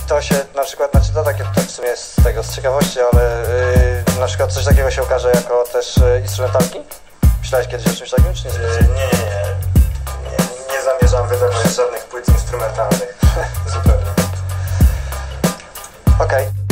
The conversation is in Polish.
to się na przykład, znaczy to takie to w sumie z ciekawości, ale na przykład coś takiego się ukaże jako też instrumentalki? Myślałeś kiedyś o czymś takim, czy nie? Nie zamierzam wydawać żadnych płyt instrumentalnych. Zupełnie. Okej.